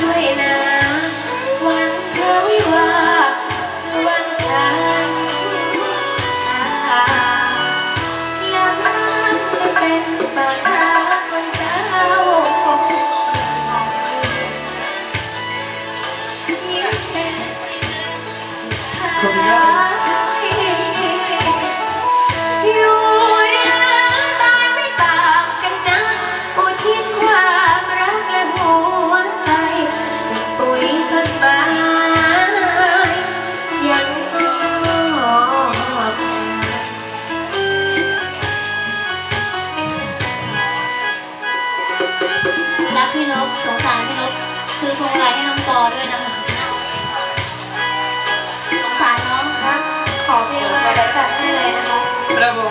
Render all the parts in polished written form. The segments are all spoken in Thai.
ด้วยนะวันเธอวิวาคือวันฉันแล้วมันจะเป็นป่าช้าคนเศร้ายิ่งเป็นสุดท้ายอยู่หรือตายไม่ต่างกันนะอุทิศความรักและหัวใจเป็นปุ๋ยต้นไม้ยังงอกรักพี่นกสงสารพี่นกซื้อพวงมาลัยให้น้องปอด้วยนะคะสงสารน้องครับขอเพลงมาแล้วจัดให้เลยนะคะครับผม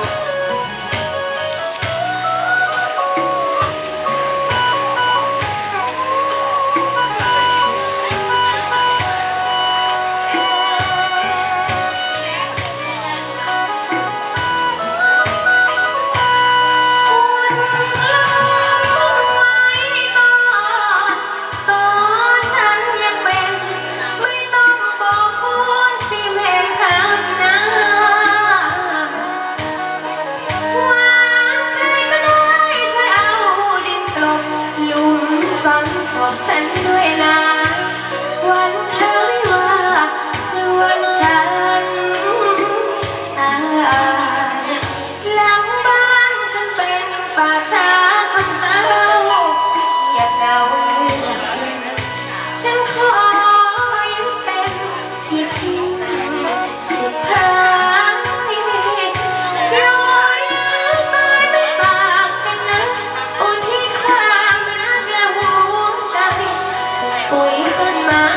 ฉันด้วยนะวันเธอวิวาคือวันฉันตายหลังบ้านฉันเป็นป่าช้าคนเศร้าเงียบเหงาเลือกฉันขอยึดเป็นที่พึ่งสุดท้ายอยู่หรือตายไม่ต่างกันนะอุทิศความรักและหัวใจปุ๋ยต้นไม้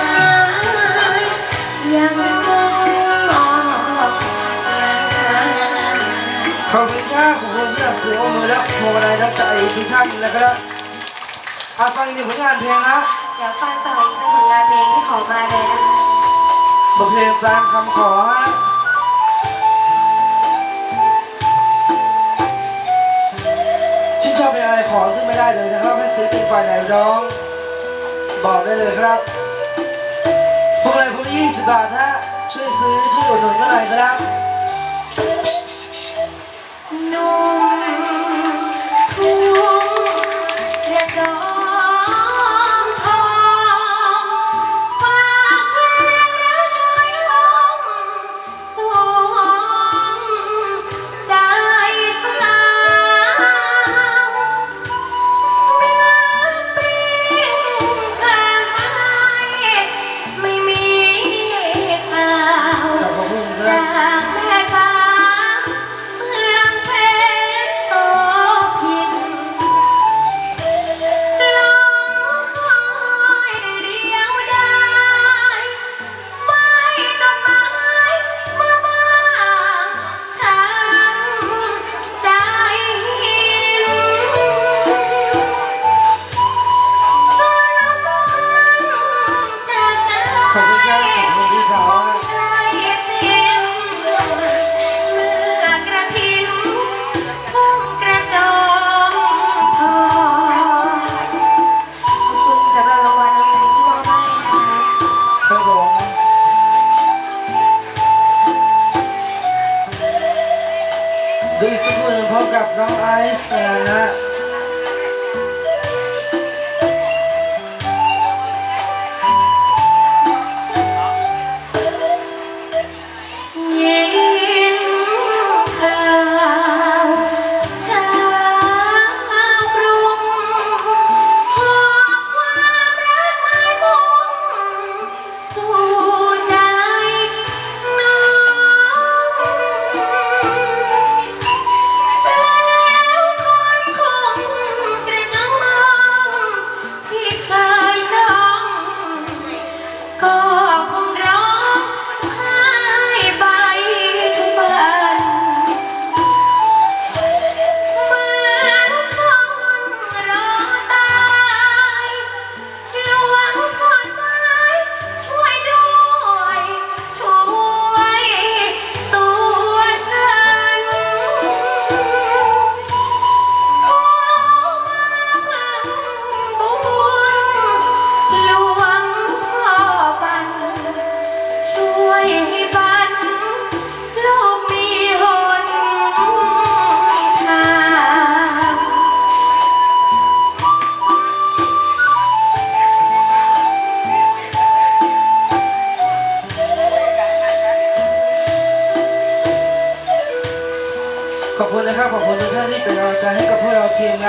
ยังงอกขอบคุณครับขอบคุณสำหรับเสียงมือและโมกอะไรน้ำใจทุกท่านนะครับฟังอีกหนึ่งผลงานเพลงฮะเดี๋ยวฟังต่ออีกสักผลงานเพลงที่ขอมาเลยนะบทเพลงตามคำขอฮะชื่นชอบเพลงอะไรขอขึ้นไม่ได้เลยนะครับให้ศิลปินฝ่ายไหนร้องบอกได้เลยครับพวกอะไรพวกนี้20 บาทฮะช่วยซื้อช่วยอุดหนุนกันหน่อยครับนุ่มทุ่งกระจมทองฝากเพลงรักลอยลมสวงใจสลาวเนื้อปิ้งข้างไม้ไม่มีข่าวจากแม่สาวเมืองเพชรโส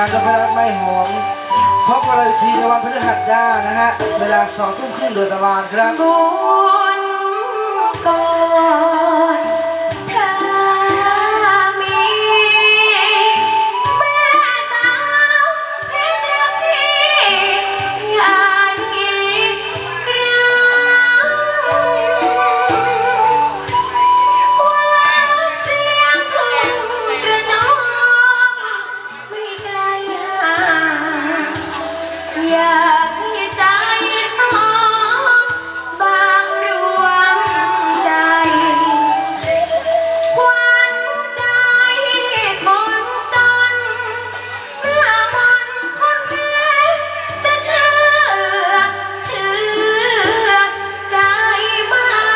นพรัตน์ไม่หอมพบกันเลยทีในวันพฤหัสหน้านะฮะเวลา20:30โดยประมาณครับบุญก่อนถ้ามีแม่สาวเพชรพี่อย่างอีกครั้งวันเสียงทุ่งกระจอกไม่ไกลห่างอยากให้ใจสองบางรวมใจ ขวัญใจคนจนเมื่อมนต์คนเพชรจะเชื่อใจไหม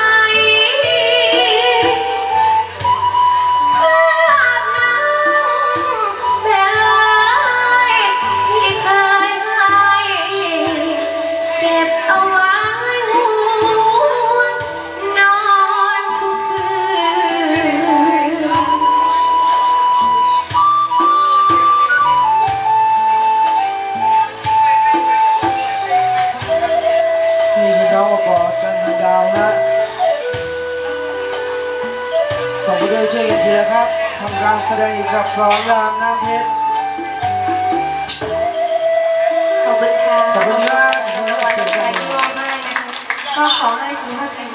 ภาพนั้นแม่เอ๋ยที่เคยให้เก็บเอาไว้หัวนอนทุกคืนนี่คือน้องประกอบจันทร์ดาวฮะขอบคุณด้วยช่วยกันเชียร์ครับทำการแสดงอีกกับสอนรามน้ำเพชรขอบคุณค่ะขอบคุณครับรางวัลใจที่มอบให้นะคะก็ขอให้สุขภาพแข็ง